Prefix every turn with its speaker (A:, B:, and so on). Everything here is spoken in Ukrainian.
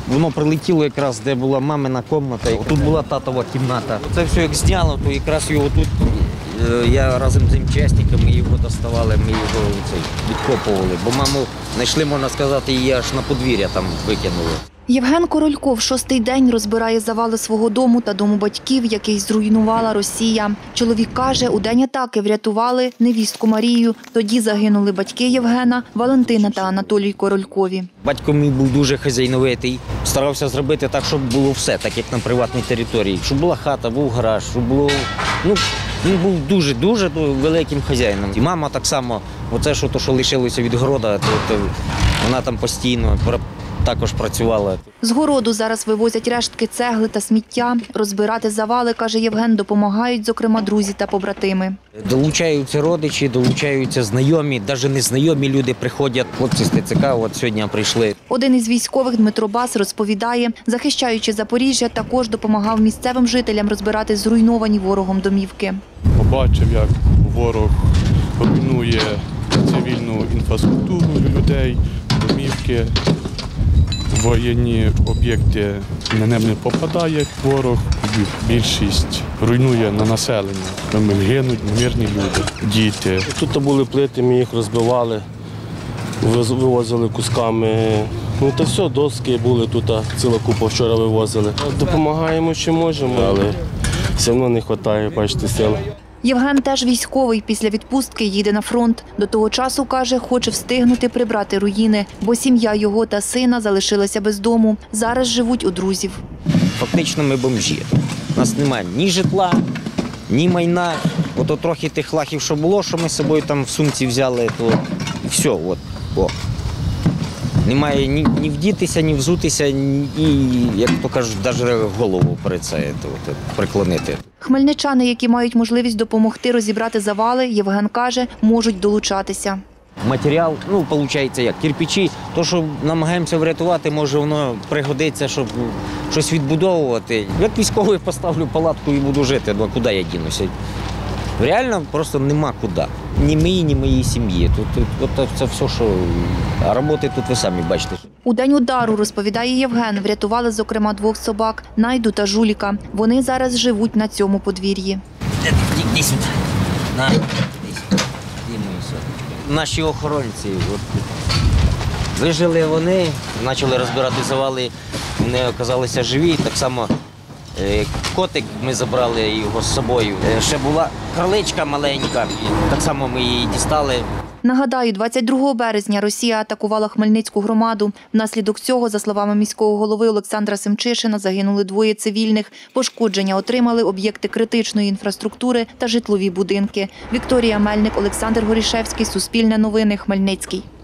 A: Воно прилетіло якраз, де була мамина кімната. Тут була татова кімната. Це все як зняло, то якраз його тут, я разом з учасниками його доставали, ми його відкопували. Бо маму знайшли, можна сказати, її аж на подвір'я там викинули.
B: Євген Корольков 6-й день розбирає завали свого дому та дому батьків, який зруйнувала Росія. Чоловік каже, у день атаки врятували невістку Марію. Тоді загинули батьки Євгена, Валентина та Анатолій Королькові.
A: Батько мій був дуже хазяйновитий. Старався зробити так, щоб було все, так як на приватній території. Щоб була хата, був гараж, щоб було... Він був дуже-дуже великим хазяїном. І мама так само, оце, що лишилося від города, то вона там постійно також працювала.
B: З городу зараз вивозять рештки цегли та сміття. Розбирати завали, каже Євген, допомагають, зокрема, друзі та побратими.
A: Долучаються родичі, долучаються знайомі, навіть незнайомі люди приходять. Хлопці з ТЦК от сьогодні прийшли.
B: Один із військових, Дмитро Бас, розповідає, захищаючи Запоріжжя, також допомагав місцевим жителям розбирати зруйновані ворогом домівки.
C: Побачив, як ворог руйнує цивільну інфраструктуру людей, домівки. Воєнні об'єкти на них не попадає ворог, більшість руйнує на населення. Гинуть мирні люди, діти.
D: Тут були плити, ми їх розбивали, вивозили кусками. Та все, доски були тут, ціла купа вчора вивозили. Допомагаємо, що можемо, але все одно не вистачає, бачите, сил.
B: Євген теж військовий, після відпустки їде на фронт. До того часу, каже, хоче встигнути прибрати руїни, бо сім'я його та сина залишилася без дому. Зараз живуть у друзів.
A: Фактично ми бомжі. У нас немає ні житла, ні майна. Ото трохи тих лахів, що було, що ми з собою там в сумці взяли, то все, Немає ні вдітися, ні взутися, ні, як то кажуть, навіть голову приклонити.
B: Хмельничани, які мають можливість допомогти розібрати завали, Євген каже, можуть долучатися.
A: Матеріал, виходить, як кирпичі, то, що намагаємося врятувати, може воно пригодиться, щоб щось відбудовувати. Як військовий поставлю палатку і буду жити, куди я дінуся? Реально просто нема куди. Ні мої, ні моїй сім'ї. Тут це все, що... А роботи тут ви самі бачите.
B: У день удару, розповідає Євген, врятували, зокрема, 2 собак – Найду та Жуліка. Вони зараз живуть на цьому подвір'ї.
A: Іди сюди. Наші охоронці. Вижили вони, почали розбирати завали, вони оказалися живі. Так само котик, ми забрали його з собою. Ще була кроличка маленька, так само ми її дістали.
B: Нагадаю, 22 березня Росія атакувала Хмельницьку громаду. Внаслідок цього, за словами міського голови Олександра Семчишина, загинули 2 цивільних. Пошкодження отримали об'єкти критичної інфраструктури та житлові будинки. Вікторія Мельник, Олександр Горішевський, Суспільне новини, Хмельницький.